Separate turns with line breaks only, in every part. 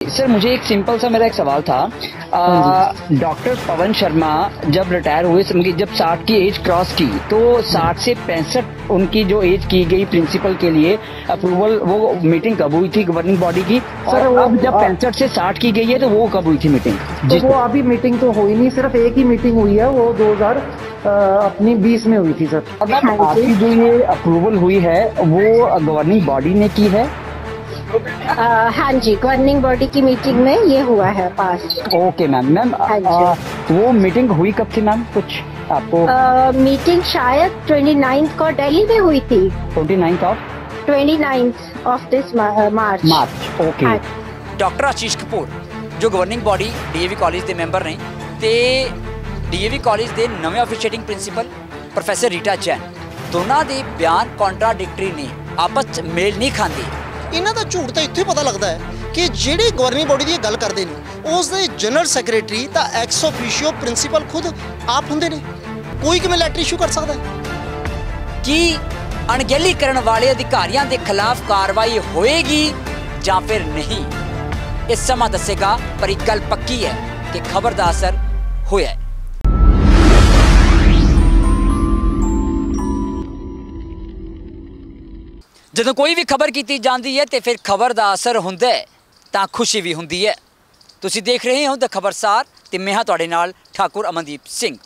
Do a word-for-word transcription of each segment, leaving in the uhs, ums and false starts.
Sir मुझे एक simple सा मेरा एक सवाल था। डॉक्टर पवन शर्मा जब रिटायर हुए, जब साठ की एज क्रॉस की, तो साठ से पैंसठ उनकी जो एज की गई प्रिंसिपल के लिए अप्रूवल, वो मीटिंग कब हुई थी गवर्निंग बॉडी की? सर वो जब पैंसठ से साठ की गई है तो वो कब हुई थी मीटिंग?
तो वो अभी मीटिंग तो हुई नहीं, सिर्फ एक ही मीटिंग हुई है, वो दो हजार अपनी बीस में हुई थी सर।
आपकी जो ये अप्रूवल हुई है वो गवर्निंग बॉडी ने की है?
आ, हाँ जी, गवर्निंग बॉडी की मीटिंग में ये हुआ है पास।
Okay ma'am. मैम वो मीटिंग हुई कब थी मैम, कुछ आपको?
आ, मीटिंग शायद उनतीस को दिल्ली में हुई थी।
उनतीस ऑफ
उनतीस of this March.
March okay.
Doctor Ashish Kapoor जो गवर्निंग बॉडी डीएवी कॉलेज के मैंबर ने, ते डीएवी कॉलेज के नवे officiating principal professor Rita Jain, दोनों के बयान कॉन्ट्राडिक्टरी ने, आपस मेल नहीं खाते।
इन्हों का झूठ तो इत्थे पता लगता है कि जिहड़ी गवर्निंग बॉडी की गल करते हैं उस दे जनरल सैक्रटरी तो एक्स ऑफिशियो प्रिंसीपल खुद आप होंगे ने। कोई किवें लैटर इशू कर सकता है?
कि अणगहली करने वाले अधिकारियों के खिलाफ कार्रवाई होएगी या फिर नहीं, ये समा दसेगा, पर एक गल पक्की है कि खबर का असर होया है। ਜਦੋਂ कोई भी खबर की जाती है तो फिर खबर का असर ਹੁੰਦਾ है तो खुशी भी होंगी है। तुसी देख रहे हो द खबरसार ते मैं हाँ तुहाडे नाल ठाकुर अमनदीप सिंह।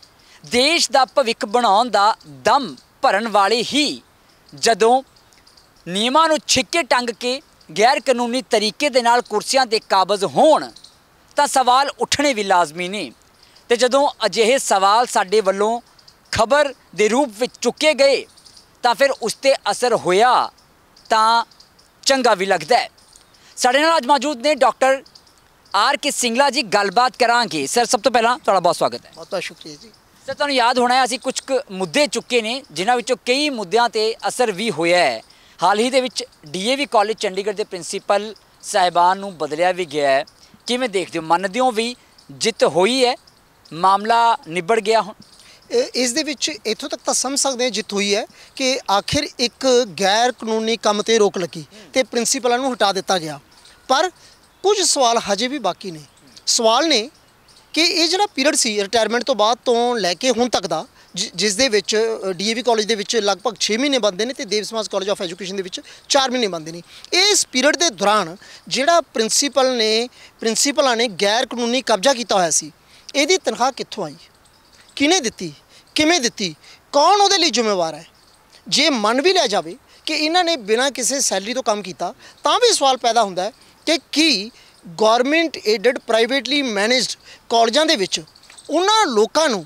देश का भविख बनाउण दा दम भरन वाले ही जदों नियमां नूं छिक्के टंग के गैर कानूनी तरीके दे नाल कुर्सियां दे काबज होण तां सवाल उठने भी लाजमी ने, ते जदों अजिहे सवाल साडे वल्लों खबर दे रूप विच चुके गए तो फिर उसते असर होया तो चंगा भी लगता है। साढ़े नाल अज मौजूद ने डॉक्टर आर के सिंगला जी, गलबात करांगे। सर सब तो पहला तुहाडा बहुत स्वागत है।
बहुत बहुत शुक्रिया जी।
सर तुहानूं याद होना है असीं कुछ मुद्दे चुके ने जिन्हां विचों कई मुद्दों ते असर भी होया है। हाल ही दे विच डीएवी कॉलेज चंडीगढ़ के प्रिंसीपल साहिबान नूं बदलिया भी गया है। किवें देखदे हो, मनदे हो भी जित होई है, मामला निबड़ गया हुण?
इस दे विच इत्थों तक तो समझ सकते हैं जित हुई है कि आखिर एक गैर कानूनी काम ते रोक लगी तो प्रिंसीपलों को हटा दिता गया, पर कुछ सवाल हजे भी बाकी ने। सवाल ने कि ये जो पीरियड सी रिटायरमेंट तो बाद तो लैके हुण तक दा, जिस दे विच डीएवी कॉलेज दे विच लगभग छे महीने बनते हैं तो Dev Samaj college of education दे विच चार महीने बनते हैं। इस पीरियड के दौरान जिहड़ा प्रिंसीपल ने प्रिंसीपलों ने गैर कानूनी कब्जा किया होया सी, इहदी तनख्वाह कित्थों आई, किने दिती, किवें दिती, कौन उहदे लई जिम्मेवार है? जे मन भी लिया जाए कि इन्हां ने बिना किसी सैलरी तो काम किया, तां भी सवाल पैदा होंदा है कि की गौरमेंट एडड प्राइवेटली मैनेज्ड कॉलेजां दे विच उन्हां लोकां नूं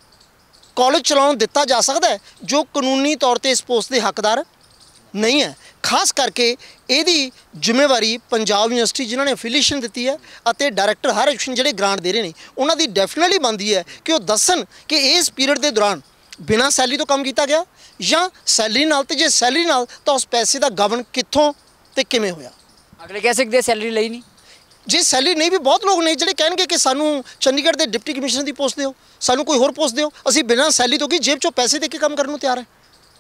कॉलेज चलाउण दिता जा सकता है जो कानूनी तौर पर इस पोस्ट के हकदार नहीं है। खास करके यदी जिम्मेवारी पंजाब यूनिवर्सिटी जिन्होंने एफिलीएशन दी है और डायरैक्टर हर एजुकेशन जो ग्रांट दे रहे हैं उन्होंने डेफिनेटली बनती है कि वो दसन कि इस पीरियड के दौरान बिना सैलरी तो काम किया गया या सैलरी नाल, ते जे सैलरी नाल तो उस पैसे का गबन कित्थों ते किवें होया।
अगले कह सकते सैलरी लई नहीं,
जे सैलरी नहीं भी बहुत लोग ने जिहड़े कहणगे कि सानू चंडीगढ़ के डिप्टी कमिश्नर की पोस्ट दिओ, सानू कोई होर पोस्ट दिओ, असीं बिना सैलरी तो की जेब चों पैसे दे के काम करने को तैयार है।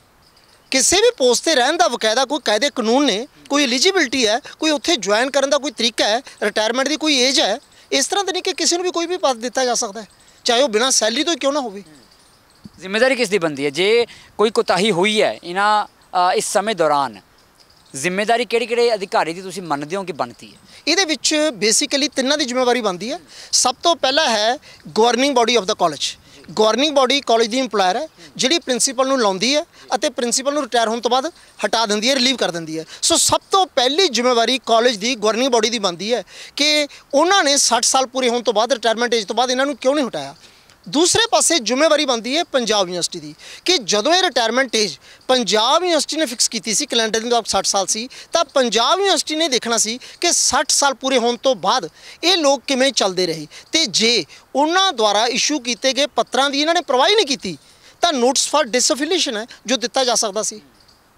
किसी भी पोस्ट पर रहने का बकायदा कोई कायदे कानून ने, कोई एलिजिबिलिटी है, कोई उत्थे ज्वाइन करने का कोई तरीका है, रिटायरमेंट की कोई एज है। इस तरह तो नहीं कि किसी को भी कोई भी पद दिता जा सकता है, चाहे वो बिना सैलरी तो क्यों ना हो।
जिम्मेदारी किसकी बनती है? जे कोई कोताही हुई है इन्हां इस समय दौरान, जिम्मेदारी किहड़े किहड़े अधिकारी की तुसीं मनदे हो कि बनती है?
ये विच बेसिकली तिन्नां दी जिम्मेवारी बनती है। सब तो पहला है governing body of the college. Governing body college की इंपलायर है जिहड़ी प्रिंसीपल नूं लाउंदी है और प्रिंसीपल नूं रिटायर होने तो बाद हटा दिंदी है, रिलीव कर दिंदी है। सो सब तो पहली जिम्मेवारी कॉलेज की गवर्निंग बॉडी की बनती है कि उन्होंने साठ साल पूरे होने तो बाद, रिटायरमेंट एज तो बाद इन्हों क्यों नहीं हटाया। दूसरे पासे जिम्मेवारी बनती है पंजाब यूनिवर्सिटी की कि जदों ये रिटायरमेंट एज पंजाब यूनिवर्सिटी ने फिक्स की सी, कैलेंडर के मुताबिक साठ साल सी, तो पंजाब यूनिवर्सिटी ने देखना सी कि साठ साल पूरे होने तो बाद ये लोग किवें चलते रहे, तो जे उन्होंने द्वारा इशू किए गए पत्रों की इन्होंने परवाही नहीं की तो नोटिस फॉर डिसअफिलिएशन है जो दिता जा सकता सी।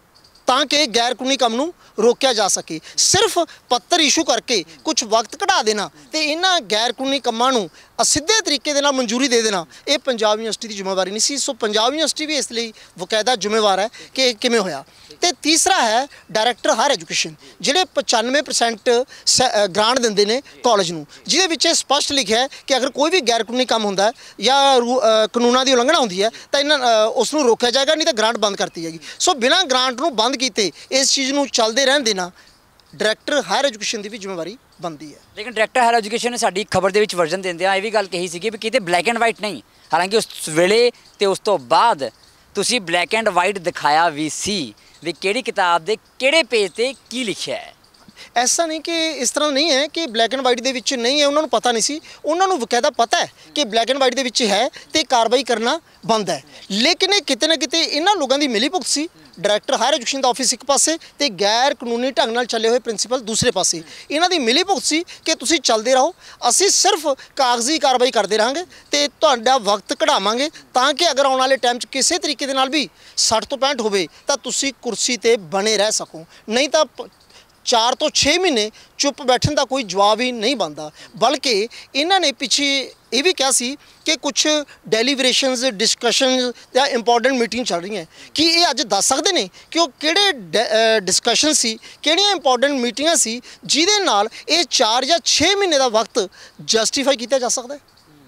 ਤਾਂ ਕਿ ਗੈਰ ਕਾਨੂੰਨੀ ਕੰਮ ਨੂੰ ਰੋਕਿਆ ਜਾ ਸਕੇ। ਸਿਰਫ ਪੱਤਰ ਇਸ਼ੂ ਕਰਕੇ ਕੁਝ ਵਕਤ ਕਢਾ ਦੇਣਾ ਤੇ ਇਹਨਾਂ ਗੈਰ ਕਾਨੂੰਨੀ ਕੰਮਾਂ ਨੂੰ ਅਸਿੱਧੇ ਤਰੀਕੇ ਦੇ ਨਾਲ ਮਨਜ਼ੂਰੀ ਦੇ ਦੇਣਾ, ਇਹ ਪੰਜਾਬ ਯੂਨੀਵਰਸਿਟੀ ਦੀ ਜ਼ਿੰਮੇਵਾਰੀ ਨਹੀਂ ਸੀ। ਸੋ ਪੰਜਾਬ ਯੂਨੀਵਰਸਿਟੀ ਵੀ ਇਸ ਲਈ ਬਕਾਇਦਾ ਜ਼ਿੰਮੇਵਾਰ ਹੈ ਕਿ ਕਿਵੇਂ ਹੋਇਆ। ਤੇ ਤੀਸਰਾ ਹੈ ਡਾਇਰੈਕਟਰ ਹਾਇਰ ਐਜੂਕੇਸ਼ਨ, ਜਿਹੜੇ ਪਚਾਨਵੇਂ ਪਰਸੈਂਟ ਗ੍ਰਾਂਟ ਦਿੰਦੇ ਨੇ ਕਾਲਜ ਨੂੰ, ਜਿਹਦੇ ਵਿੱਚ ਸਪਸ਼ਟ ਲਿਖਿਆ ਹੈ ਕਿ ਅਗਰ ਕੋਈ ਵੀ ਗੈਰ ਕਾਨੂੰਨੀ ਕੰਮ ਹੁੰਦਾ ਹੈ ਜਾਂ ਕਾਨੂੰਨਾਂ ਦੀ ਉਲੰਘਣਾ ਹੁੰਦੀ ਹੈ ਤਾਂ ਇਹਨਾਂ ਉਸ ਨੂੰ ਰੋਕਿਆ ਜਾਏਗਾ, ਨਹੀਂ ਤਾਂ ਗ੍ਰਾਂਟ ਬੰਦ ਕਰਤੀ ਜਾਏਗੀ। ਸੋ ਬਿਨਾਂ ਗ੍ਰਾਂਟ ਨੂੰ ਬੰਦ ਕੀਤੇ ਇਸ ਚੀਜ਼ ਨੂੰ ਚੱਲਦੇ ਰਹਿਣ ਦੇਣਾ ਡਾਇਰੈਕਟਰ ਹਾਇਰ ਐਜੂਕੇਸ਼ਨ ਦੀ ਵੀ ਜ਼ਿੰਮੇਵਾਰੀ ਬਣਦੀ ਹੈ।
ਲੇਕਿਨ ਡਾਇਰੈਕਟਰ ਹਾਇਰ ਐਜੂਕੇਸ਼ਨ ਨੇ ਸਾਡੀ ਖਬਰ ਦੇ ਵਿੱਚ ਵਰਜਨ ਦਿੰਦਿਆਂ ਇਹ ਵੀ ਗੱਲ ਕਹੀ ਸੀਗੀ ਵੀ ਕਿਤੇ ਬਲੈਕ ਐਂਡ ਵਾਈਟ ਨਹੀਂ, ਹਾਲਾਂਕਿ ਉਸ ਵੇਲੇ ਤੇ ਉਸ ਤੋਂ ਬਾਅਦ ਤੁਸੀਂ ਬਲੈਕ ਐਂਡ ਵਾਈਟ ਦਿਖਾਇਆ ਵੀ ਸੀ ਵੀ ਕਿਹੜੀ ਕਿਤਾਬ ਦੇ ਕਿਹੜੇ ਪੇਜ ਤੇ ਕੀ ਲਿਖਿਆ ਹੈ।
ਐਸਾ ਨਹੀਂ ਕਿ ਇਸ ਤਰ੍ਹਾਂ ਨਹੀਂ ਹੈ ਕਿ ਬਲੈਕ ਐਂਡ ਵਾਈਟ ਦੇ ਵਿੱਚ ਨਹੀਂ ਹੈ, ਉਹਨਾਂ ਨੂੰ ਪਤਾ ਨਹੀਂ ਸੀ, ਉਹਨਾਂ ਨੂੰ ਬਕਾਇਦਾ ਪਤਾ ਹੈ ਕਿ ਬਲੈਕ ਐਂਡ ਵਾਈਟ ਦੇ ਵਿੱਚ ਹੈ ਤੇ ਕਾਰਵਾਈ ਕਰਨਾ ਬੰਦ ਹੈ। ਲੇਕਿਨ ਇਹ ਕਿਤੇ ਨਾ ਕਿਤੇ ਇਹਨਾਂ ਲੋਕਾਂ ਦੀ ਮਿਲੀ ਭੁਗਤ ਸੀ। ਡਾਇਰੈਕਟਰ ਹਾਇਰ ਐਜੂਕੇਸ਼ਨ ਦਾ ਆਫਿਸ ਇੱਕ ਪਾਸੇ ਤੇ ਗੈਰ ਕਾਨੂੰਨੀ ਢੰਗ ਨਾਲ ਚੱਲੇ ਹੋਏ ਪ੍ਰਿੰਸੀਪਲ ਦੂਸਰੇ ਪਾਸੇ, ਇਹਨਾਂ ਦੀ ਮਿਲੀ ਭੁਗਤ ਸੀ ਕਿ ਤੁਸੀਂ ਚੱਲਦੇ ਰਹੋ, ਅਸੀਂ ਸਿਰਫ ਕਾਗਜ਼ੀ ਕਾਰਵਾਈ ਕਰਦੇ ਰਹਾਂਗੇ ਤੇ ਤੁਹਾਡਾ ਵਕਤ ਕਢਾਵਾਂਗੇ ਤਾਂ ਕਿ ਅਗਰ ਆਉਣ ਵਾਲੇ ਟਾਈਮ 'ਚ ਕਿਸੇ ਤਰੀਕੇ ਦੇ ਨਾਲ ਵੀ ਸੱਠ ਤੋਂ ਪੈਂਹਠ ਹੋਵੇ ਤਾਂ ਤੁਸੀਂ ਕੁਰਸੀ ਤੇ ਬਣੇ ਰਹਿ ਸਕੋ, ਨਹੀਂ ਤਾਂ ਚਾਰ ਤੋਂ ਛੇ ਮਹੀਨੇ ਚੁੱਪ ਬੈਠਣ ਦਾ ਕੋਈ ਜਵਾਬ ਹੀ ਨਹੀਂ ਬਣਦਾ। ਬਲਕਿ ਇਹਨਾਂ ਨੇ ਪਿੱਛੇ ਇਹ ਵੀ ਕਿਹਾ ਸੀ ਕਿ ਕੁਝ ਡੈਲੀਬਰੇਸ਼ਨਸ ਡਿਸਕਸ਼ਨਸ ਜਾਂ ਇੰਪੋਰਟੈਂਟ ਮੀਟਿੰਗ ਚੱਲ ਰਹੀਆਂ, ਕਿ ਇਹ ਅੱਜ ਦੱਸ ਸਕਦੇ ਨੇ ਕਿ ਉਹ ਕਿਹੜੇ ਡਿਸਕਸ਼ਨ ਸੀ, ਕਿਹੜੀਆਂ ਇੰਪੋਰਟੈਂਟ ਮੀਟਿੰਗਾਂ ਸੀ ਜਿਹਦੇ ਨਾਲ ਇਹ ਚਾਰ ਜਾਂ ਛੇ ਮਹੀਨੇ ਦਾ ਵਕਤ ਜਸਟੀਫਾਈ ਕੀਤਾ ਜਾ ਸਕਦਾ ਹੈ।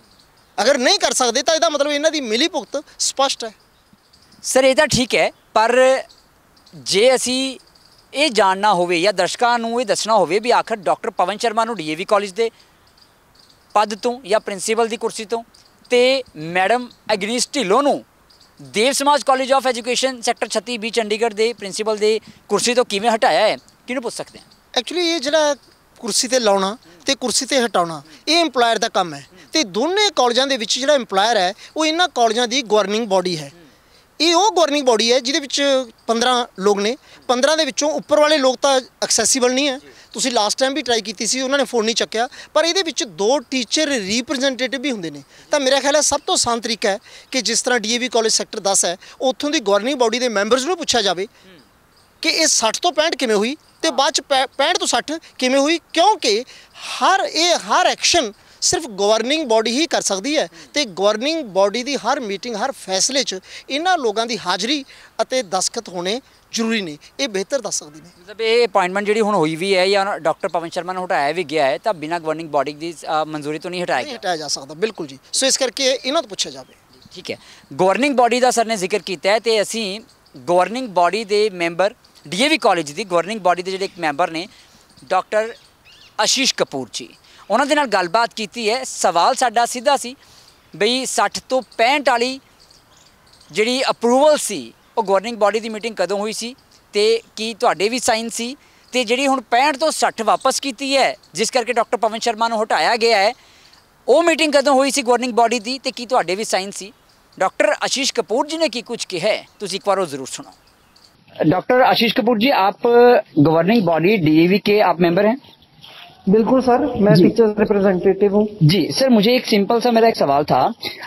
ਅਗਰ ਨਹੀਂ ਕਰ ਸਕਦੇ ਤਾਂ ਇਹਦਾ ਮਤਲਬ ਇਹਨਾਂ ਦੀ ਮਿਲੀ ਭੁਗਤ ਸਪਸ਼ਟ ਹੈ।
ਸਰ ਇਹ ਤਾਂ ਠੀਕ ਹੈ, ਪਰ ਜੇ ਅਸੀਂ ਇਹ ਜਾਣਨਾ ਹੋਵੇ ਜਾਂ ਦਰਸ਼ਕਾਂ ਨੂੰ ਇਹ ਦੱਸਣਾ ਹੋਵੇ ਵੀ ਆਖਰ ਡਾਕਟਰ ਪਵਨ ਸ਼ਰਮਾ ਨੂੰ ਡੀ ਏ ਵੀ ਕਾਲਜ ਦੇ ਪਦ ਤੋਂ ਜਾਂ ਪ੍ਰਿੰਸੀਪਲ ਦੀ ਕੁਰਸੀ ਤੋਂ ਤੇ ਮੈਡਮ ਅਗਨੀਸ਼ ਢਿੱਲੋਂ ਨੂੰ Dev Samaj college of education sector ਛੱਤੀ ਬੀ ਚੰਡੀਗੜ੍ਹ ਦੇ ਪ੍ਰਿੰਸੀਪਲ ਦੇ ਕੁਰਸੀ ਤੋਂ ਕਿਵੇਂ ਹਟਾਇਆ ਹੈ, ਕਿਹਨੂੰ ਪੁੱਛ ਸਕਦੇ ਹਾਂ।
ਐਕਚੁਅਲੀ ਇਹ ਜਿਹੜਾ ਕੁਰਸੀ ਤੇ ਲਾਉਣਾ ਤੇ ਕੁਰਸੀ ਤੇ ਹਟਾਉਣਾ ਇਹ ਇੰਪਲਾਇਰ ਦਾ ਕੰਮ ਹੈ ਤੇ ਦੋਨੇ ਕਾਲਜਾਂ ਦੇ ਵਿੱਚ ਜਿਹੜਾ ਇੰਪਲਾਇਰ ਹੈ ਉਹ ਇਹਨਾਂ ਕਾਲਜਾਂ ਦੀ ਗਵਰਨਿੰਗ ਬੋਡੀ ਹੈ। ਇਹ ਉਹ ਗਵਰਨਿੰਗ ਬੋਡੀ ਹੈ ਜਿਹਦੇ ਵਿੱਚ ਪੰਦਰਾਂ ਲੋਕ ਨੇ, ਪੰਦਰਾਂ ਦੇ ਵਿੱਚੋਂ ਉੱਪਰ ਵਾਲੇ ਲੋਕ ਤਾਂ ਐਕਸੈਸੀਬਲ ਨਹੀਂ ਹੈ। ਤੁਸੀਂ ਲਾਸਟ ਟਾਈਮ ਵੀ ਟਰਾਈ ਕੀਤੀ ਸੀ, ਉਹਨਾਂ ਨੇ ਫੋਨ ਨਹੀਂ ਚੱਕਿਆ, ਪਰ ਇਹਦੇ ਵਿੱਚ ਦੋ ਟੀਚਰ ਰੀਪ੍ਰੈਜ਼ੈਂਟੇਟਿਵ ਵੀ ਹੁੰਦੇ ਨੇ। ਤਾਂ ਮੇਰਾ ਖਿਆਲ ਹੈ ਸਭ ਤੋਂ ਆਸਾਨ ਤਰੀਕਾ ਹੈ ਕਿ ਜਿਸ ਤਰ੍ਹਾਂ D A V college sector ਦਸ ਹੈ ਉੱਥੋਂ ਦੀ ਗਵਰਨਿੰਗ ਬੋਡੀ ਦੇ ਮੈਂਬਰਸ ਨੂੰ ਪੁੱਛਿਆ ਜਾਵੇ ਕਿ ਇਹ ਸੱਠ ਤੋਂ ਪੈਂਹਠ ਕਿਵੇਂ ਹੋਈ ਤੇ ਬਾਅਦ 'ਚ ਪੈਂਹਠ ਤੋਂ ਸੱਠ ਕਿਵੇਂ ਹੋਈ, ਕਿਉਂਕਿ ਹਰ ਇਹ ਹਰ ਐਕਸ਼ਨ ਸਿਰਫ ਗਵਰਨਿੰਗ ਬੋਡੀ ਹੀ ਕਰ ਸਕਦੀ ਹੈ ਤੇ ਗਵਰਨਿੰਗ ਬੋਡੀ ਦੀ ਹਰ ਮੀਟਿੰਗ ਹਰ ਫੈਸਲੇ 'ਚ ਇਹਨਾਂ ਲੋਕਾਂ ਦੀ ਹਾਜ਼ਰੀ ਅਤੇ ਦਸਤਖਤ ਹੋਣੇ ਜ਼ਰੂਰੀ ਨੇ, ਇਹ ਬਿਹਤਰ ਦੱਸ ਸਕਦੀ ਨੇ।
ਮਤਲਬ ਇਹ ਅਪਾਇੰਟਮੈਂਟ ਜਿਹੜੀ ਹੁਣ ਹੋਈ ਵੀ ਹੈ ਜਾਂ ਡਾਕਟਰ ਪਵਨ ਸ਼ਰਮਾ ਨੂੰ ਹਟਾਇਆ ਵੀ ਗਿਆ ਹੈ ਤਾਂ ਬਿਨਾਂ ਗਵਰਨਿੰਗ ਬੋਡੀ ਦੀ ਮਨਜ਼ੂਰੀ ਤੋਂ ਨਹੀਂ ਹਟਾਇਆ
ਨਹੀਂ ਹਟਾਇਆ ਜਾ ਸਕਦਾ, ਬਿਲਕੁਲ ਜੀ। ਸੋ ਇਸ ਕਰਕੇ ਇਹਨਾਂ ਤੋਂ ਪੁੱਛਿਆ ਜਾਵੇ।
ਠੀਕ ਹੈ, ਗਵਰਨਿੰਗ ਬੋਡੀ ਦਾ ਸਰ ਨੇ ਜ਼ਿਕਰ ਕੀਤਾ ਹੈ ਤੇ ਅਸੀਂ ਗਵਰਨਿੰਗ ਬੋਡੀ ਦੇ member D A V college ਦੀ ਗਵਰਨਿੰਗ ਬੋਡੀ ਦੇ ਜਿਹੜੇ ਇੱਕ ਮੈਂਬਰ ਨੇ ਡਾਕਟਰ ਆਸ਼ੀਸ਼ ਕਪੂਰ ਜੀ, ਉਹਨਾਂ ਦੇ ਨਾਲ ਗੱਲਬਾਤ ਕੀਤੀ ਹੈ। ਸਵਾਲ ਸਾਡਾ ਸਿੱਧਾ ਸੀ ਬਈ ਸੱਠ ਤੋਂ ਪੈਂਹਠ ਵਾਲੀ ਜਿਹੜੀ ਅਪਰੂਵਲ ਸੀ ਉਹ ਗਵਰਨਿੰਗ ਬੋਡੀ ਦੀ ਮੀਟਿੰਗ ਕਦੋਂ ਹੋਈ ਸੀ ਤੇ ਕੀ ਤੁਹਾਡੇ ਵੀ ਸਾਈਨ ਸੀ, ਤੇ ਜਿਹੜੀ ਹੁਣ ਪੈਂਹਠ ਤੋਂ ਸੱਠ ਵਾਪਸ ਕੀਤੀ ਹੈ ਜਿਸ ਕਰਕੇ ਡਾਕਟਰ ਪਵਨ ਸ਼ਰਮਾ ਨੂੰ ਹਟਾਇਆ ਗਿਆ ਹੈ ਉਹ ਮੀਟਿੰਗ ਕਦੋਂ ਹੋਈ ਸੀ ਗਵਰਨਿੰਗ ਬੋਡੀ ਦੀ ਤੇ ਕੀ ਤੁਹਾਡੇ ਵੀ ਸਾਈਨ ਸੀ। डॉक्टर आशीष कपूर जी ने की कुछ कहा है, तो एक बार वो जरूर सुनो।
डॉक्टर आशीष कपूर जी, आप governing body D A V के आप मेंबर हैं?
बिल्कुल सर, मैं टीचर रिप्रेजेंटेटिव हूँ।
जी सर, मुझे एक सिंपल सा मेरा एक सवाल था।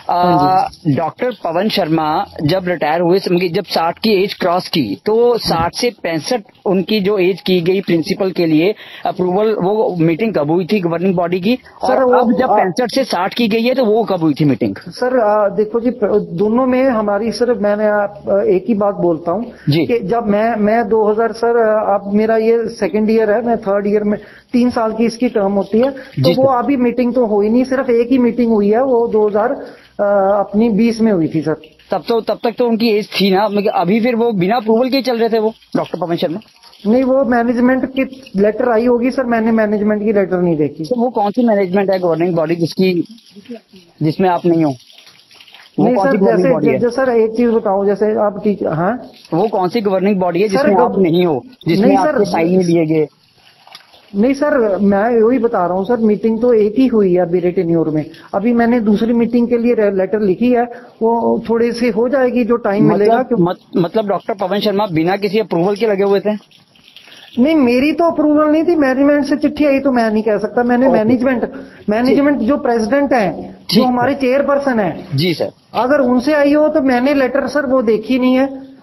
डॉक्टर पवन शर्मा जब रिटायर हुए, जब साठ की एज क्रॉस की, तो साठ से पैंसठ उनकी जो एज की गई प्रिंसिपल के लिए अप्रूवल, वो मीटिंग कब हुई थी गवर्निंग बॉडी की? सर और अब जब पैंसठ से साठ की गई है तो वो कब हुई थी मीटिंग?
सर आ, देखो जी, दोनों में हमारी सर, मैंने आप एक ही बात बोलता हूँ कि जब मैं मैं दो हज़ार सर, अब मेरा ये सेकंड ईयर है, मैं थर्ड ईयर में, तीन साल की इसकी टर्म होती है, तो वो अभी मीटिंग तो हुई नहीं, सिर्फ एक ही मीटिंग हुई है, वो दो हज़ार अपनी बीस में हुई थी सर।
तब तो तब तक तो उनकी एज थी ना, अभी फिर वो बिना अप्रूवल के चल रहे थे वो डॉक्टर पवन शर्मा?
नहीं, वो मैनेजमेंट की लेटर आई होगी सर, मैंने मैनेजमेंट की लेटर नहीं देखी।
तो वो कौन सी मैनेजमेंट है गवर्निंग बॉडी जिसकी जिसमें आप नहीं हो?
नहीं सर, जैसे जो सर एक चीज बताऊं, जैसे आप टीचर, हाँ,
वो कौन सी गवर्निंग बॉडी है जिसमें आप नहीं हो, जिसमें आपके साइन नहीं लिए गए?
नहीं सर, मैं वही बता रहा हूँ सर, मीटिंग तो एक ही हुई है मेरे टेन्योर में। अभी मैंने दूसरी मीटिंग के लिए लेटर लिखी है, वो थोड़ी सी हो जाएगी, जो टाइम
मतलब,
मिलेगा। क्यों?
मत, मतलब डॉक्टर पवन शर्मा बिना किसी अप्रूवल के लगे हुए थे?
नहीं, मेरी तो अप्रूवल नहीं थी, मैनेजमेंट से चिट्ठी आई तो मैं नहीं कह सकता। मैंने मैनेजमेंट मैनेजमेंट जो प्रेसिडेंट है, जो हमारे चेयरपर्सन है
जी सर,
अगर उनसे आई हो तो मैंने लेटर सर वो देखी नहीं है,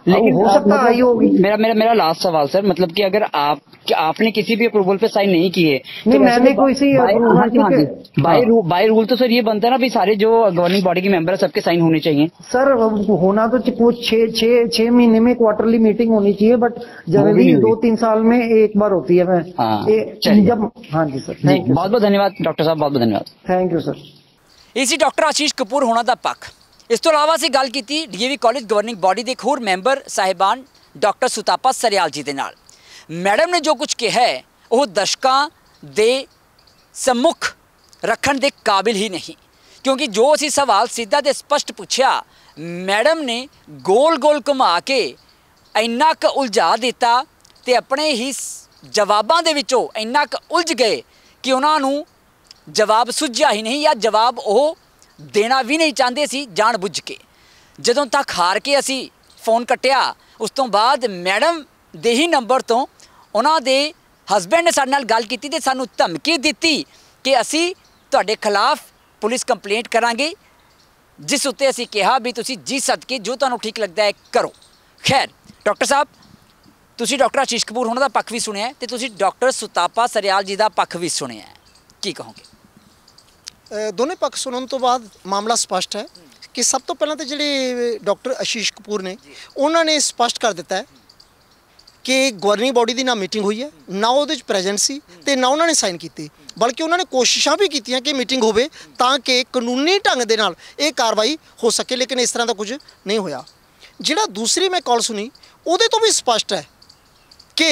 लेकिन
हो सकता आई होगी।
मेरा मेरा मेरा लास्ट सवाल सर, मतलब कि अगर आप आपने किसी भी अप्रूवल पे साइन नहीं किए
नहीं, मैंने कोई सी
बाय बाय रूल तो सर ये बनता है ना भी सारे जो गवर्निंग बॉडी के मेंबर है सबके साइन होने चाहिए।
सर होना तो छह छह छह महीने में क्वार्टरली मीटिंग होनी चाहिए, बट जनरली दो तीन साल में एक बार होती है। मैं जब हाँ जी सर,
बहुत बहुत धन्यवाद डॉक्टर साहब, बहुत बहुत धन्यवाद,
थैंक यू सर।
इसी डॉक्टर आशीष कपूर होना ਦਾ ਪੱਖ। ਇਸ ਤੋਂ ਇਲਾਵਾ ਅਸੀਂ ਗੱਲ ਕੀਤੀ ਡੀਏਵੀ ਕਾਲਜ ਗਵਰਨਿੰਗ ਬॉडी ਦੇ ਇੱਕ ਹੋਰ ਮੈਂਬਰ ਸਾਹਿਬਾਨ ਡਾਕਟਰ ਸੁਤਾਪਾ ਸਰਿਆਲ ਜੀ ਦੇ ਨਾਲ। ਮੈਡਮ ਨੇ ਜੋ ਕੁਝ ਕਿਹਾ ਹੈ ਉਹ ਦਰਸ਼ਕਾਂ ਦੇ सम्मुख ਰੱਖਣ ਦੇ ਕਾਬਿਲ ਹੀ ਨਹੀਂ, ਕਿਉਂਕਿ ਜੋ ਅਸੀਂ ਸਵਾਲ ਸਿੱਧਾ ਤੇ ਸਪਸ਼ਟ ਪੁੱਛਿਆ ਮੈਡਮ ਨੇ ਗੋਲ ਗੋਲ ਘੁਮਾ ਕੇ ਇੰਨਾ ਕੁ ਉਲਝਾ ਦਿੱਤਾ ਤੇ ਆਪਣੇ ਹੀ ਜਵਾਬਾਂ ਦੇ ਵਿੱਚੋਂ ਇੰਨਾ ਕੁ ਉਲਝ ਗਏ ਕਿ ਉਹਨਾਂ ਨੂੰ जवाब सुझिया ही नहीं या जवाब वो देना भी नहीं चाहते सी जान बुझ के। जदों तक हार के असी फोन कट्टिया उस तो बाद मैडम दे ही नंबर तो उन्होंने दे हसबैंड ने साडे नाल गल कीती ते सानू धमकी दित्ती कि असी तुहाडे खिलाफ पुलिस कंप्लेंट करांगे, जिस उत्ते असी कहा भी तुसी जी सदके जो तुहानू ठीक लगता है करो। खैर डॉक्टर साहब तुसी डॉक्टर आशीष कपूर होना दा पक्ष भी सुनिया ते तुसी डॉक्टर सुतापा सरियाल जी दा पक्ष भी सुनिया, की कहोगे?
दोनों पक्ष सुनने तो बाद मामला स्पष्ट है कि सब तो पहले तो ਜਿਹੜੇ डॉक्टर आशीष कपूर ने उन्होंने स्पष्ट कर दिता है कि गवर्निंग बॉडी की ना मीटिंग हुई है, ना वो प्रेजेंट सी ते ना उन्होंने साइन किए, बल्कि उन्होंने कोशिशा भी की कि मीटिंग हो ताकि कानूनी ढंग के नाल ये कार्रवाई हो सके, लेकिन इस तरह का कुछ नहीं होया। जिहड़ा दूसरी मैं कॉल सुनी उहदे तो भी स्पष्ट है कि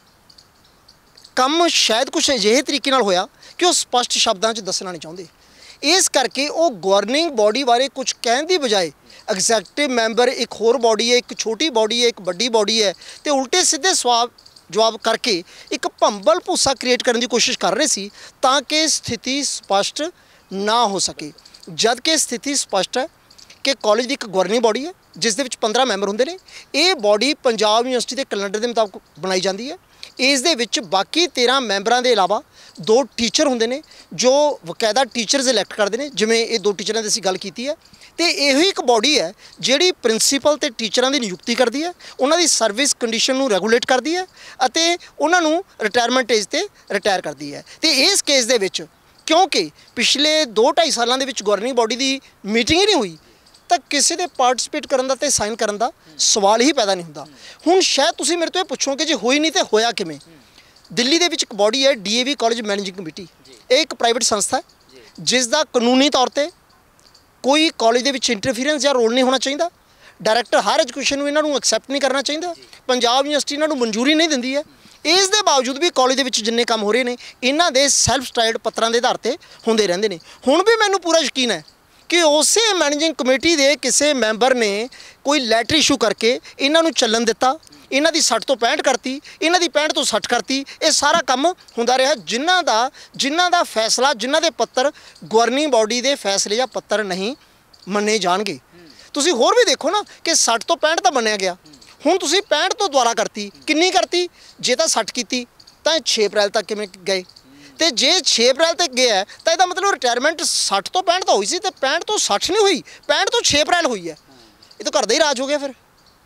काम शायद कुछ अजिहे तरीके नाल होया कि वो स्पष्ट शब्दों च दसना नहीं चाहते, इस करके वो गवर्निंग बॉडी बारे कुछ कहने की बजाय एग्जैक्टिव मैंबर एक होर बॉडी है, एक छोटी बॉडी है, एक बड़ी बॉडी है, तो उल्टे सीधे सवाल जवाब करके एक भंबल भूसा क्रिएट करने की कोशिश कर रहे सी ताकि स्थिति स्पष्ट ना हो सके। जबकि स्थिति स्पष्ट है कि कॉलेज की एक गवर्निंग बॉडी है जिस दे विच पंद्रह मैंबर होंदे ने। ये बॉडी पंजाब यूनिवर्सिटी के कैलेंडर के मुताबिक बनाई जाती है। इस दे विच बाकी तेरह मैंबरों के अलावा दो टीचर होंदे ने जो बकायदा टीचर इलैक्ट करते हैं, जिमें ये दो टीचरों की असीं गल कीती है। तो यही एक बॉडी है जिहड़ी प्रिंसीपल ते टीचरों की नियुक्ति करती है, उन्होंने सर्विस कंडीशन नूं रेगूलेट करती है अते उन्हां नूं रिटायरमेंट एज ते रिटायर करती है। तो इस केस दे विच क्योंकि पिछले दो ढाई सालों के गवर्निंग बॉडी की मीटिंग ही नहीं हुई तो किसी के पार्टिसिपेट करन दा ते साइन करन दा सवाल ही पैदा नहीं होंदा। हुण शायद तुसीं मेरे तो ये पुछो कि जे होई नहीं तो होया किवें। दिल्ली दे विच एक बॉडी है डीएवी कॉलेज मैनेजिंग कमेटी, ये एक प्राइवेट संस्था है जिसका कानूनी तौर पर कोई कॉलेज दे विच इंटरफीरेंस या रोल नहीं होना चाहिए। डायरैक्टर हायर एजुकेशन नूं इन्हां नूं एक्सैप्ट नहीं करना चाहिए, पंजाब यूनिवर्सिटी इन्हां नूं मंजूरी नहीं दिंदी है। इस दे बावजूद भी कॉलेज दे विच जिन्ने काम हो रहे हैं इन्हां दे सैल्फ स्टाइल्ड पत्रां दे आधार ते होंदे रहिंदे ने। हुण भी मैनूं पूरा यकीन है कि उस मैनेजिंग कमेटी के किसी मैंबर ने कोई लैटर इशू करके इन्हों चलन दिता, इन्हों की सठ तो पैंठ करती, इन्हों की पैंठ तो सठ करती, ये सारा काम होंदा रहा जिन्हां दा जिन्हां दा फैसला जिन्हां दे पत्तर गवर्निंग बॉडी के फैसले या पत्तर नहीं मन्ने जाणगे। तुसी होर भी देखो ना कि सठ तो पैंठ तो मन्निया गया, हुण तुसी पैंठ तो दुबारा करती, किन्नी करती? जे तां सठ कीती तां छे अप्रैल तक किवें गए? तो जे छे अप्रैल तक गया है तो यह मतलब रिटायरमेंट सठ तो पैंठ तो हुई सी, तो पैंठ तो सठ नहीं हुई, पैंठ तो छे अप्रैल हुई है। ये तो घर का ही राज हो गया। फिर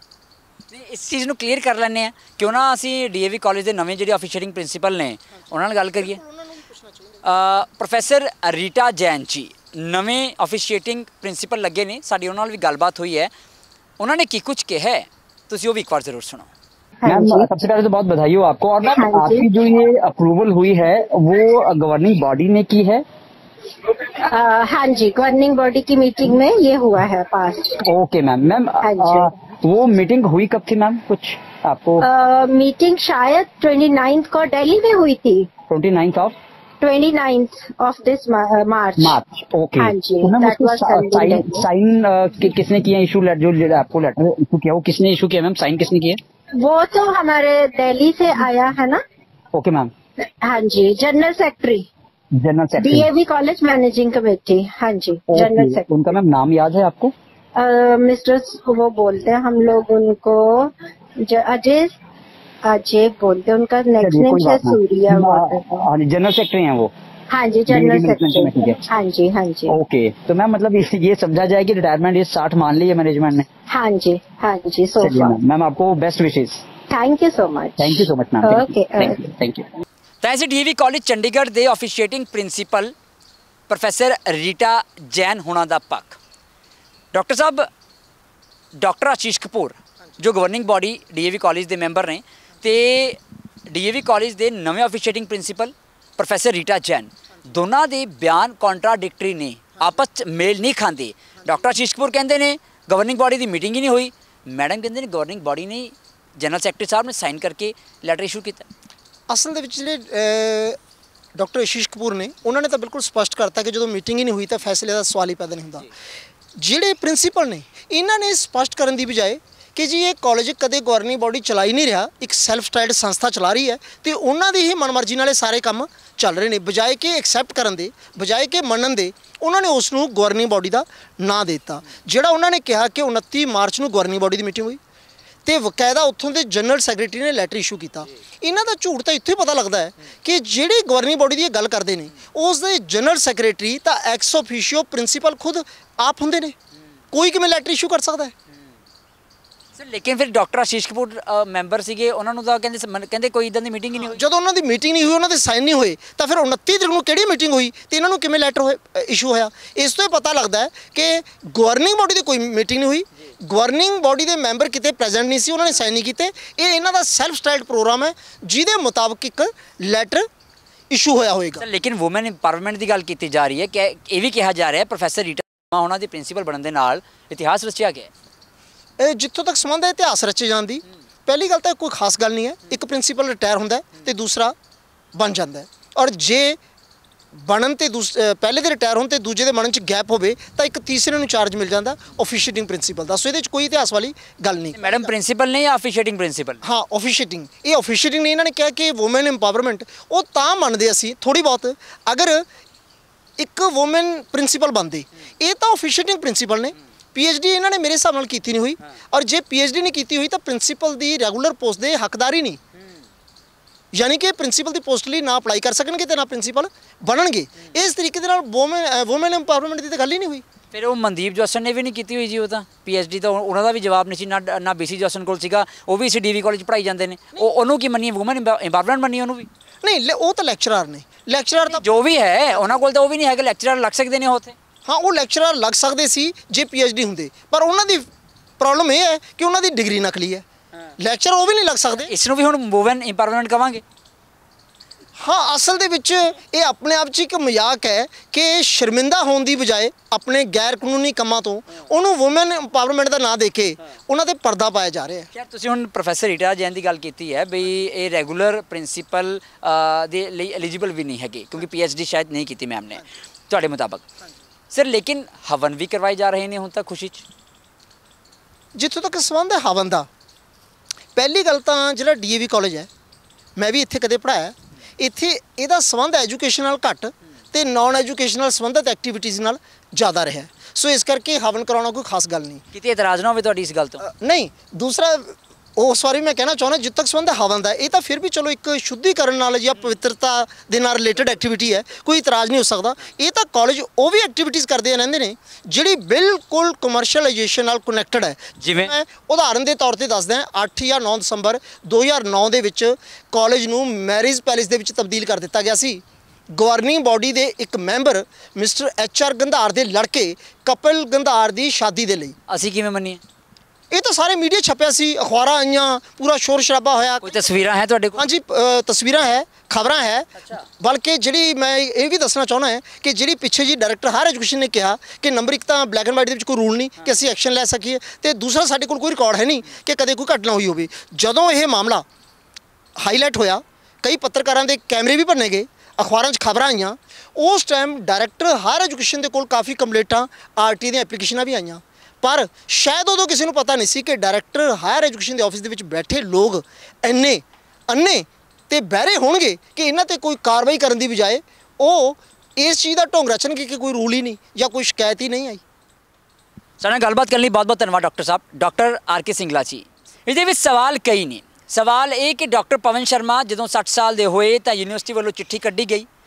इस चीज़ को क्लीयर कर लें क्यों ना असी डीएवी कॉलेज के नवे जो ऑफिशियरिंग प्रिंसीपल ने उन्होंने गल करिए। प्रोफैसर रीटा जैन जी नवे ऑफिशिएटिंग प्रिंसीपल लगे ने, साड़ी उन्होंने भी गलबात हुई है, उन्होंने की कुछ कहा है तुसीं वो भी एक बार जरूर सुनो।
मैम सबसे पहले तो बहुत बधाई हो आपको। और मैम आपकी जो ये अप्रूवल हुई है वो गवर्निंग बॉडी ने की है?
आ, हाँ जी, गवर्निंग बॉडी की मीटिंग में ये हुआ है पास।
Okay ma'am. मैम वो मीटिंग हुई कब थी मैम, कुछ आपको?
आ, मीटिंग शायद ट्वेंटी नाइन्थ को दिल्ली में हुई थी।
Twenty ninth of
twenty ninth of this March.
March okay.
हाँ जी।
साइन साइन किसने किया? इशू जो आपको लेटर इशू किया वो किसने इशू किया मैम? साइन किसने किया?
वो तो हमारे दिल्ली से आया है ना।
Okay ma'am.
हाँ जी, general secretary
general secretary
DAV college managing committee. हाँ जी जनरल सेक्रेटरी।
उनका मैम नाम याद है आपको?
मिस्टर वो बोलते हैं हम लोग उनको अजय अजय बोलते हैं, उनका नेक्स्ट नेम है सूर्या।
जनरल सेक्रेटरी हैं वो?
हाँ जी, जनरल सेक्रेटरी। हाँ जी, हाँ जी।
ओके, तो मैम मतलब ये समझा जाए कि रिटायरमेंट इस साठ मान ली है मैनेजमेंट ने?
हाँ जी, हाँ जी। सो
मैम आपको best wishes.
Thank you so much.
Thank you so much ma'am.
Okay,
thank you.
ਤਾਂ ਅਸੀਂ ਡੀਏਵੀ ਕਾਲਜ ਚੰਡੀਗੜ੍ਹ ਦੇ officiating principal professor Rita Jain ਹੋਣਾ ਦਾ ਪੱਖ। ਡਾਕਟਰ ਸਾਹਿਬ, ਡਾਕਟਰ ਆਸ਼ੀਸ਼ ਕਪੂਰ ਜੋ ਗਵਰਨਿੰਗ ਬੋਡੀ ਡੀਏਵੀ ਕਾਲਜ ਦੇ ਮੈਂਬਰ ਨੇ ਤੇ ਡੀਏਵੀ ਕਾਲਜ ਦੇ ਨਵੇਂ officiating principal professor Rita Jain, ਦੋਨਾਂ ਦੇ ਬਿਆਨ ਕੰਟਰਾਡਿਕਟਰੀ ਨੇ, ਆਪਸ 'ਚ ਮੇਲ ਨਹੀਂ ਖਾਂਦੇ। ਡਾਕਟਰ ਆਸ਼ੀਸ਼ ਕਪੂਰ ਕਹਿੰਦੇ ਨੇ ਗਵਰਨਿੰਗ ਬੋਡੀ ਦੀ ਮੀਟਿੰਗ ਹੀ ਨਹੀਂ ਹੋਈ, ਮੈਡਮ ਕਹਿੰਦੇ ਨੇ ਗਵਰਨਿੰਗ ਬੋਡੀ ਨੇ ਜਨਰਲ ਸੈਕਟਰੀ ਸਾਹਿਬ ਨੇ ਸਾਈਨ ਕਰਕੇ ਲੈਟਰ ਇਸ਼ੂ ਕੀਤਾ।
ਅਸਲ ਦੇ ਵਿੱਚ ਜਿਹੜੇ ਡਾਕਟਰ ਆਸ਼ੀਸ਼ ਕਪੂਰ ਨੇ ਉਹਨਾਂ ਨੇ ਤਾਂ ਬਿਲਕੁਲ ਸਪਸ਼ਟ ਕਰਤਾ ਕਿ ਜਦੋਂ ਮੀਟਿੰਗ ਹੀ ਨਹੀਂ ਹੋਈ ਤਾਂ ਫੈਸਲੇ ਦਾ ਸਵਾਲ ਹੀ ਪੈਦਾ ਨਹੀਂ ਹੁੰਦਾ। ਜਿਹੜੇ ਪ੍ਰਿੰਸੀਪਲ ਨੇ ਇਹਨਾਂ ਨੇ ਸਪਸ਼ਟ ਕਰਨ ਦੀ ਬਜਾਏ ਕਿ ਜੀ ਇਹ ਕਾਲਜ ਕਦੇ ਗਵਰਨਿੰਗ ਬੋਡੀ ਚਲਾ ਹੀ ਨਹੀਂ ਰਿਹਾ, ਇੱਕ ਸੈਲਫ ਸਟਾਈਲਡ ਸੰਸਥਾ ਚਲਾ ਰਹੀ ਹੈ ਤੇ ਉਹਨਾਂ ਦੀ ਹੀ ਮਨਮਰਜ਼ੀ ਨਾਲ ਸਾਰੇ ਕੰਮ ਚੱਲ ਰਹੇ ਨੇ, ਬਜਾਏ ਕਿ ਐਕਸੈਪਟ ਕਰਨ ਦੇ, ਬਜਾਏ ਕਿ ਮੰਨਣ ਦੇ, ਉਹਨਾਂ ਨੇ ਉਸ ਨੂੰ ਗਵਰਨਿੰਗ ਬੋਡੀ ਦਾ ਨਾਂ ਦੇ ਦਿੱਤਾ। ਜਿਹੜਾ ਉਹਨਾਂ ਨੇ ਕਿਹਾ ਕਿ ਉਨੱਤੀ ਮਾਰਚ ਨੂੰ ਗਵਰਨਿੰਗ ਬੋਡੀ ਦੀ ਮੀਟਿੰਗ ਹੋਈ ਤੇ ਬਕਾਇਦਾ ਉੱਥੋਂ ਦੇ ਜਨਰਲ ਸੈਕਟਰੀ ਨੇ ਲੈਟਰ ਇਸ਼ੂ ਕੀਤਾ। ਇਹਨਾਂ ਦਾ ਝੂਠ ਤਾਂ ਇੱਥੇ ਪਤਾ ਲੱਗਦਾ ਹੈ ਕਿ ਜਿਹੜੀ ਗਵਰਨਿੰਗ ਬੋਡੀ ਦੀ ਇਹ ਗੱਲ ਕਰਦੇ ਨੇ ਉਸ ਦੇ ਜਨਰਲ ਸੈਕਟਰੀ ਤਾਂ ਐਕਸ ਆਫੀਸ਼ੀਓ ਪ੍ਰਿੰਸੀਪਲ ਖੁਦ ਆਪ ਹੁੰਦੇ ਨੇ। ਕੋਈ ਕਿਵੇਂ ਲੈਟਰ ਇਸ਼ੂ ਕਰ ਸਕਦਾ ਹੈ?
ਸਰ ਲੇਕਿਨ ਫਿਰ ਡਾਕਟਰ ਆਸ਼ੀਸ਼ ਕਪੂਰ ਮੈਂਬਰ ਸੀਗੇ, ਉਹਨਾਂ ਨੂੰ ਤਾਂ ਕਹਿੰਦੇ ਕਹਿੰਦੇ ਕੋਈ ਇਦਾਂ ਦੀ ਮੀਟਿੰਗ ਹੀ ਨਹੀਂ ਹੋਈ।
ਜਦੋਂ ਉਹਨਾਂ ਦੀ ਮੀਟਿੰਗ ਨਹੀਂ ਹੋਈ, ਉਹਨਾਂ ਦੇ ਸਾਈਨ ਨਹੀਂ ਹੋਏ, ਤਾਂ ਫਿਰ ਉਨੱਤੀ ਤਰੀਕ ਨੂੰ ਕਿਹੜੀ ਮੀਟਿੰਗ ਹੋਈ ਤੇ ਇਹਨਾਂ ਨੂੰ ਕਿਵੇਂ ਲੈਟਰ ਹੋਏ ਇਸ਼ੂ ਹੋਇਆ? ਇਸ ਤੋਂ ਇਹ ਪਤਾ ਲੱਗਦਾ ਹੈ ਕਿ ਗਵਰਨਿੰਗ ਬੋਡੀ ਦੀ ਕੋਈ ਮੀਟਿੰਗ ਨਹੀਂ ਹੋਈ, ਗਵਰਨਿੰਗ ਬੋਡੀ ਦੇ ਮੈਂਬਰ ਕਿਤੇ ਪ੍ਰੈਜ਼ੈਂਟ ਨਹੀਂ ਸੀ, ਉਹਨਾਂ ਨੇ ਸਾਈਨ ਨਹੀਂ ਕੀਤੇ। ਇਹ ਇਹਨਾਂ ਦਾ ਸੈਲਫ ਸਟਾਈਲਡ ਪ੍ਰੋਗਰਾਮ ਹੈ ਜਿਹਦੇ ਮੁਤਾਬਕ ਇੱਕ ਲੈਟਰ ਇਸ਼ੂ ਹੋਇਆ ਹੋਏਗਾ।
ਲੇਕਿਨ ਵੂਮਨ ਇੰਪਾਵਰਮੈਂਟ ਦੀ ਗੱਲ ਕੀਤੀ ਜਾ ਰਹੀ ਹੈ ਕਿ ਇਹ ਵੀ ਕਿਹਾ ਜਾ ਰਿਹਾ ਪ੍ਰੋਫੈਸਰ ਰੀਟਾ ਉਹਨਾਂ ਦੇ ਪ੍ਰਿੰਸੀਪਲ ਬਣਨ ਦੇ ਨਾਲ ਇਤਿਹਾਸ ਰਚਿਆ ਗਿਆ।
ਇਹ ਜਿੱਥੋਂ ਤੱਕ ਸੰਬੰਧ ਹੈ ਇਤਿਹਾਸ ਰਚੇ ਜਾਣ ਦੀ, ਪਹਿਲੀ ਗੱਲ ਤਾਂ ਕੋਈ ਖਾਸ ਗੱਲ ਨਹੀਂ ਹੈ। ਇੱਕ ਪ੍ਰਿੰਸੀਪਲ ਰਿਟਾਇਰ ਹੁੰਦਾ ਤੇ ਦੂਸਰਾ ਬਣ ਜਾਂਦਾ ਹੈ, ਔਰ ਜੇ ਬਣਨ ਤੇ ਪਹਿਲੇ ਦੇ ਰਿਟਾਇਰ ਹੋਣ ਤੇ ਦੂਜੇ ਦੇ ਬਣਨ 'ਚ ਗੈਪ ਹੋਵੇ ਤਾਂ ਇੱਕ ਤੀਸਰੇ ਨੂੰ ਚਾਰਜ ਮਿਲ ਜਾਂਦਾ ਆਫੀਸ਼ੀਏਟਿੰਗ ਪ੍ਰਿੰਸੀਪਲ ਦਾ। ਸੋ ਇਹਦੇ 'ਚ ਕੋਈ ਇਤਿਹਾਸ ਵਾਲੀ ਗੱਲ ਨਹੀਂ।
ਮੈਡਮ ਪ੍ਰਿੰਸੀਪਲ ਨੇ ਜਾਂ ਆਫੀਸ਼ੀਏਟਿੰਗ ਪ੍ਰਿੰਸੀਪਲ?
ਹਾਂ, ਆਫੀਸ਼ੀਏਟਿੰਗ। ਇਹ ਆਫੀਸ਼ੀਏਟਿੰਗ ਨੇ ਇਹਨਾਂ ਨੇ ਕਿਹਾ ਕਿ ਵੂਮਨ ਇੰਪਾਵਰਮੈਂਟ ਉਹ ਤਾਂ ਮੰਨਦੇ ਅਸੀਂ ਥੋੜ੍ਹੀ ਬਹੁਤ ਅਗਰ ਇੱਕ ਵੂਮਨ ਪ੍ਰਿੰਸੀਪਲ ਬਣਦੇ। ਇਹ ਤਾਂ ਆਫੀਸ਼ੀਏਟਿੰਗ ਪ੍ਰਿੰਸੀਪਲ ਨੇ। ਪੀਐਚਡੀ ਇਹਨਾਂ ਨੇ ਮੇਰੇ ਹਿਸਾਬ ਨਾਲ ਕੀਤੀ ਨਹੀਂ ਹੋਈ, ਔਰ ਜੇ ਪੀਐਚਡੀ ਨਹੀਂ ਕੀਤੀ ਹੋਈ ਤਾਂ ਪ੍ਰਿੰਸੀਪਲ ਦੀ ਰੈਗੂਲਰ ਪੋਸਟ ਦੇ ਹੱਕਦਾਰ ਹੀ ਨਹੀਂ, ਯਾਨੀ ਕਿ ਪ੍ਰਿੰਸੀਪਲ ਦੀ ਪੋਸਟ ਲਈ ਨਾ ਅਪਲਾਈ ਕਰ ਸਕਣਗੇ ਤੇ ਨਾ ਪ੍ਰਿੰਸੀਪਲ ਬਣਨਗੇ। ਇਸ ਤਰੀਕੇ ਦੇ ਨਾਲ ਵੂਮਨ ਵੂਮਨ ਇੰਪਾਵਰਮੈਂਟ ਦੀ ਤਾਂ ਗੱਲ ਹੀ ਨਹੀਂ ਹੋਈ।
ਫਿਰ ਉਹ ਮਨਦੀਪ ਜੋਸਨ ਨੇ ਵੀ ਨਹੀਂ ਕੀਤੀ ਹੋਈ ਜੀ, ਉਹ ਤਾਂ ਪੀਐਚਡੀ ਤਾਂ ਉਹਨਾਂ ਦਾ ਵੀ ਜਵਾਬ ਨਹੀਂ ਸੀ, ਨਾ ਨਾ ਬੀਸੀ ਜੋਸਨ ਕੋਲ ਸੀਗਾ, ਉਹ ਵੀ ਇਸ ਡੀਵੀ ਕਾਲਜ ਪੜ੍ਹਾਈ ਜਾਂਦੇ ਨੇ। ਉਹ ਉਹਨੂੰ ਕੀ ਮੰਨੀਏ, ਵੂਮਨ ਇੰਪਾਵਰਮੈਂਟ ਮੰਨੀਏ ਉਹਨੂੰ ਵੀ?
ਨਹੀਂ, ਉਹ ਤਾਂ ਲੈਕਚਰਰ ਨੇ। ਲੈਕਚਰਰ ਤਾਂ
ਜੋ ਵੀ ਹੈ ਉਹਨਾਂ ਕੋਲ ਤਾਂ ਉਹ ਵੀ ਨਹੀਂ ਹੈਗਾ, ਲੈਕਚਰਰ ਲੱਗ ਸਕਦੇ ਨੇ ਉਹ ਉੱਥੇ।
ਹਾਂ, ਉਹ ਲੈਕਚਰਰ ਲੱਗ ਸਕਦੇ ਸੀ ਜੇ ਪੀਐਚਡੀ ਹੁੰਦੇ, ਪਰ ਉਹਨਾਂ ਦੀ ਪ੍ਰੋਬਲਮ ਇਹ ਹੈ ਕਿ ਉਹਨਾਂ ਦੀ ਡਿਗਰੀ ਨਕਲੀ ਹੈ। ਲੈਕਚਰ ਉਹ ਵੀ ਨਹੀਂ ਲੱਗ ਸਕਦੇ।
ਇਸ ਨੂੰ ਵੀ ਹੁਣ ਵੂਮਨ ਇੰਪਾਵਰਮੈਂਟ ਕਵਾਂਗੇ?
ਹਾਂ, ਅਸਲ ਦੇ ਵਿੱਚ ਇਹ ਆਪਣੇ ਆਪ 'ਚ ਇੱਕ ਮਜ਼ਾਕ ਹੈ ਕਿ ਸ਼ਰਮਿੰਦਾ ਹੋਣ ਦੀ ਬਜਾਏ ਆਪਣੇ ਗੈਰ ਕਾਨੂੰਨੀ ਕੰਮਾਂ ਤੋਂ ਉਹਨੂੰ ਵੂਮਨ ਇੰਪਾਵਰਮੈਂਟ ਦਾ ਨਾਂ ਦੇ ਕੇ ਉਹਨਾਂ 'ਤੇ ਪਰਦਾ ਪਾਇਆ ਜਾ ਰਿਹਾ ਹੈ।
ਖੈਰ, ਤੁਸੀਂ ਹੁਣ ਪ੍ਰੋਫੈਸਰ ਰੀਟਾ ਜੈਨ ਦੀ ਗੱਲ ਕੀਤੀ ਹੈ ਬਈ ਇਹ ਰੈਗੂਲਰ ਪ੍ਰਿੰਸੀਪਲ ਦੇ ਲਈ ਐਲੀਜੀਬਲ ਵੀ ਨਹੀਂ ਹੈਗੇ ਕਿਉਂਕਿ ਪੀਐਚਡੀ ਸ਼ਾਇਦ ਨਹੀਂ ਕੀਤੀ ਮੈਮ ਨੇ ਤੁਹਾਡੇ ਮੁਤਾਬਕ। ਸਰ ਲੇਕਿਨ ਹਵਨ ਵੀ ਕਰਵਾਏ ਜਾ ਰਹੇ ਨੇ ਹੁਣ ਤੱਕ ਖੁਸ਼ੀ 'ਚ?
ਜਿੱਥੋਂ ਤੱਕ ਸੰਬੰਧ ਹੈ ਹਵਨ ਦਾ, ਪਹਿਲੀ ਗੱਲ ਤਾਂ ਜਿਹੜਾ ਡੀਏਵੀ ਕਾਲਜ ਹੈ, ਮੈਂ ਵੀ ਇੱਥੇ ਕਦੇ ਪੜ੍ਹਾਇਆ, ਇੱਥੇ ਇਹਦਾ ਸੰਬੰਧ ਐਜੂਕੇਸ਼ਨ ਨਾਲ ਘੱਟ ਤੇ ਨਾਨ ਐਜੂਕੇਸ਼ਨਲ ਸੰਬੰਧਿਤ ਐਕਟੀਵਿਟੀਜ਼ ਨਾਲ ਜ਼ਿਆਦਾ ਰਿਹਾ। ਸੋ ਇਸ ਕਰਕੇ ਹਵਨ ਕਰਾਉਣਾ ਕੋਈ ਖਾਸ ਗੱਲ ਨਹੀਂ।
ਕਿਤੇ ਇਤਰਾਜ਼ ਨਾ ਹੋਵੇ ਤੁਹਾਡੀ ਇਸ ਗੱਲ ਤੋਂ?
ਨਹੀਂ, ਦੂਸਰਾ ਉਸ ਵਾਰੀ ਮੈਂ ਕਹਿਣਾ ਚਾਹੁੰਦਾ ਜਿੱਥੇ ਤੱਕ ਸੰਬੰਧ ਹਵਨ ਦਾ, ਇਹ ਤਾਂ ਫਿਰ ਵੀ ਚਲੋ ਇੱਕ ਸ਼ੁੱਧੀਕਰਨ ਨਾਲ ਜਾਂ ਪਵਿੱਤਰਤਾ ਦੇ ਨਾਲ ਰਿਲੇਟਡ ਐਕਟੀਵਿਟੀ ਹੈ, ਕੋਈ ਇਤਰਾਜ਼ ਨਹੀਂ ਹੋ ਸਕਦਾ। ਇਹ ਤਾਂ ਕਾਲਜ ਉਹ ਵੀ ਐਕਟੀਵਿਟੀਜ਼ ਕਰਦੇ ਰਹਿੰਦੇ ਨੇ ਜਿਹੜੀ ਬਿਲਕੁਲ ਕਮਰਸ਼ੀਅਲਾਈਜੇਸ਼ਨ ਨਾਲ ਕਨੈਕਟਡ ਹੈ।
ਜਿਵੇਂ
ਮੈਂ ਉਦਾਹਰਨ ਦੇ ਤੌਰ ਤੇ ਦੱਸਦਾ, ਅੱਠ ਜਾਂ ਨੌ ਦਸੰਬਰ ਦੋ ਹਜ਼ਾਰ ਨੌ ਦੇ ਵਿੱਚ ਕਾਲਜ ਨੂੰ ਮੈਰਿਜ ਪੈਲੇਸ ਦੇ ਵਿੱਚ ਤਬਦੀਲ ਕਰ ਦਿੱਤਾ ਗਿਆ ਸੀ। ਗਵਰਨਿੰਗ ਬੋਡੀ ਦੇ ਇੱਕ member mister H R Gandhar ਦੇ ਲੜਕੇ ਕਪਿਲ ਗੰਧਾਰ ਦੀ ਸ਼ਾਦੀ ਦੇ ਲਈ।
ਅਸੀਂ ਕਿਵੇਂ ਮੰਨੀਏ?
ਇਹ ਤਾਂ ਸਾਰੇ ਮੀਡੀਆ ਛਪਿਆ ਸੀ, ਅਖਬਾਰਾਂ ਆਈਆਂ, ਪੂਰਾ ਸ਼ੋਰ ਸ਼ਰਾਬਾ ਹੋਇਆ।
ਕੋਈ ਤਸਵੀਰਾਂ ਹੈ ਤੁਹਾਡੇ ਕੋਲ?
ਹਾਂਜੀ, ਤਸਵੀਰਾਂ ਹੈ, ਖਬਰਾਂ ਹੈ। ਬਲਕਿ ਜਿਹੜੀ ਮੈਂ ਇਹ ਵੀ ਦੱਸਣਾ ਚਾਹੁੰਦਾ ਹੈ ਕਿ ਜਿਹੜੀ ਪਿੱਛੇ ਜੀ ਡਾਇਰੈਕਟਰ ਹਾਇਰ ਐਜੂਕੇਸ਼ਨ ਨੇ ਕਿਹਾ ਕਿ ਨੰਬਰ ਇੱਕ ਤਾਂ ਬਲੈਕ ਐਂਡ ਵਾਈਟ ਦੇ ਵਿੱਚ ਕੋਈ ਰੂਲ ਨਹੀਂ ਕਿ ਅਸੀਂ ਐਕਸ਼ਨ ਲੈ ਸਕੀਏ, ਤੇ ਦੂਸਰਾ ਸਾਡੇ ਕੋਲ ਕੋਈ ਰਿਕਾਰਡ ਹੈ ਨਹੀਂ ਕਿ ਕਦੇ ਕੋਈ ਘਟਨਾ ਹੋਈ ਹੋਵੇ। ਜਦੋਂ ਇਹ ਮਾਮਲਾ ਹਾਈਲਾਈਟ ਹੋਇਆ, ਕਈ ਪੱਤਰਕਾਰਾਂ ਦੇ ਕੈਮਰੇ ਵੀ ਭੰਨੇ ਗਏ, ਅਖਬਾਰਾਂ 'ਚ ਖਬਰਾਂ ਆਈਆਂ, ਉਸ ਟਾਈਮ ਡਾਇਰੈਕਟਰ ਹਾਇਰ ਐਜੂਕੇਸ਼ਨ ਦੇ ਕੋਲ ਕਾਫੀ ਕੰਪਲੇਂਟਾਂ, ਆਰਟੀ ਦੀਆਂ ਐਪਲੀਕੇਸ਼ਨਾਂ ਵੀ ਆਈਆਂ। ਪਰ ਸ਼ਾਇਦ ਉਦੋਂ ਕਿਸੇ ਨੂੰ ਪਤਾ ਨਹੀਂ ਸੀ ਕਿ ਡਾਇਰੈਕਟਰ ਹਾਇਰ ਐਜੂਕੇਸ਼ਨ ਦੇ ਆਫਿਸ ਦੇ ਵਿੱਚ ਬੈਠੇ ਲੋਕ ਇੰਨੇ ਅੰਨੇ ਤੇ ਬਹਿਰੇ ਹੋਣਗੇ ਕਿ ਇਹਨਾਂ ਤੇ ਕੋਈ ਕਾਰਵਾਈ ਕਰਨ ਦੀ ਬਜਾਏ ਉਹ ਇਸ ਚੀਜ਼ ਦਾ ਢੋਂਗ ਰਚਣਗੇ ਕਿ ਕੋਈ ਰੂਲ ਹੀ ਨਹੀਂ ਜਾਂ ਕੋਈ ਸ਼ਿਕਾਇਤ ਹੀ ਨਹੀਂ ਆਈ।
ਸਾਡੇ ਨਾਲ ਗੱਲਬਾਤ ਕਰਨ ਲਈ ਬਹੁਤ ਬਹੁਤ ਧੰਨਵਾਦ ਡਾਕਟਰ ਸਾਹਿਬ, doctor R K Singla ji. ਇਹਦੇ ਵਿੱਚ ਸਵਾਲ ਕਈ ਨੇ। ਸਵਾਲ ਇਹ ਕਿ ਡਾਕਟਰ ਪਵਨ ਸ਼ਰਮਾ ਜਦੋਂ ਸੱਠ ਸਾਲ ਦੇ ਹੋਏ ਤਾਂ ਯੂਨੀਵਰਸਿਟੀ ਵੱਲੋਂ ਚਿੱਠੀ ਕੱਢੀ ਗਈ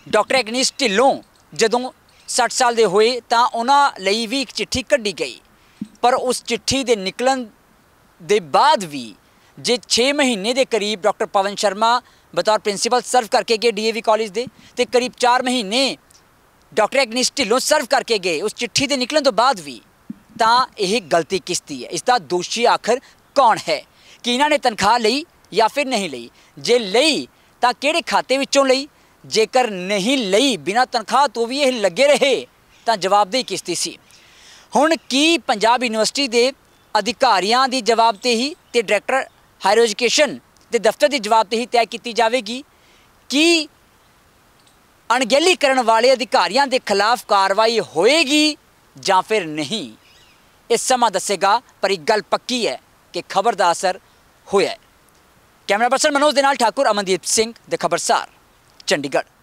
ਡਾਕਟਰ ਐਗਨੀਸ ਢਿੱਲੋਂ ਜਦੋਂ ਸੱਠ ਸਾਲ ਦੇ ਹੋਏ ਤਾਂ ਉਹਨਾਂ ਲਈ ਵੀ ਇੱਕ ਚਿੱਠੀ ਕੱਢੀ ਗਈ, ਪਰ ਉਸ ਚਿੱਠੀ ਦੇ ਨਿਕਲਣ ਦੇ ਬਾਅਦ ਵੀ ਜੇ ਛੇ ਮਹੀਨੇ ਦੇ ਕਰੀਬ ਡਾਕਟਰ ਪਵਨ ਸ਼ਰਮਾ ਬਤੌਰ ਪ੍ਰਿੰਸੀਪਲ ਸਰਵ ਕਰਕੇ ਗਏ ਡੀਏਵੀ ਕਾਲਜ ਦੇ, ਤੇ ਕਰੀਬ ਚਾਰ ਮਹੀਨੇ ਡਾਕਟਰ ਐਗਨੀਸ ਢਿੱਲੋਂ ਸਰਵ ਕਰਕੇ ਗਏ ਉਸ ਚਿੱਠੀ ਦੇ ਨਿਕਲਣ ਤੋਂ ਬਾਅਦ ਵੀ, ਤਾਂ ਇਹ ਗਲਤੀ ਕਿਸ ਦੀ ਹੈ? ਇਸ ਦਾ ਦੋਸ਼ੀ ਆਖਰ ਕੌਣ ਹੈ? ਕਿ ਇਹਨਾਂ ਨੇ ਤਨਖਾਹ ਲਈ ਜਾਂ ਫਿਰ ਨਹੀਂ ਲਈ? ਜੇ ਲਈ ਤਾਂ ਕਿਹੜੇ ਖਾਤੇ ਵਿੱਚੋਂ ਲਈ? ਜੇਕਰ ਨਹੀਂ ਲਈ, ਬਿਨਾਂ ਤਨਖਾਹ ਤੋਂ ਵੀ ਇਹ ਲੱਗੇ ਰਹੇ, ਤਾਂ ਜਵਾਬਦੇਹੀ ਕਿਸ ਦੀ ਸੀ? ਹੁਣ ਕੀ ਪੰਜਾਬ ਯੂਨੀਵਰਸਿਟੀ ਦੇ ਅਧਿਕਾਰੀਆਂ ਦੀ ਜਵਾਬਦੇਹੀ ਤੇ ਡਾਇਰੈਕਟਰ ਹਾਇਰ ਐਜੂਕੇਸ਼ਨ ਦੇ ਦਫ਼ਤਰ ਦੀ ਜਵਾਬਦੇਹੀ ਤੈਅ ਕੀਤੀ ਜਾਵੇਗੀ? ਕੀ ਅਣਗਹਿਲੀ ਕਰਨ ਵਾਲੇ ਅਧਿਕਾਰੀਆਂ ਦੇ ਖਿਲਾਫ ਕਾਰਵਾਈ ਹੋਏਗੀ ਜਾਂ ਫਿਰ ਨਹੀਂ? ਇਹ ਸਮਾਂ ਦੱਸੇਗਾ, ਪਰ ਇੱਕ ਗੱਲ ਪੱਕੀ ਹੈ ਕਿ ਖਬਰ ਦਾ ਅਸਰ ਹੋਇਆ ਹੈ। ਕੈਮਰਾ ਪਰਸਨ ਮਨੋਜ ਦੇ ਨਾਲ ਠਾਕੁਰ ਅਮਨਦੀਪ ਸਿੰਘ ਦੇ ਖਬਰਸਾਰ, ਚੰਡੀਗੜ੍ਹ।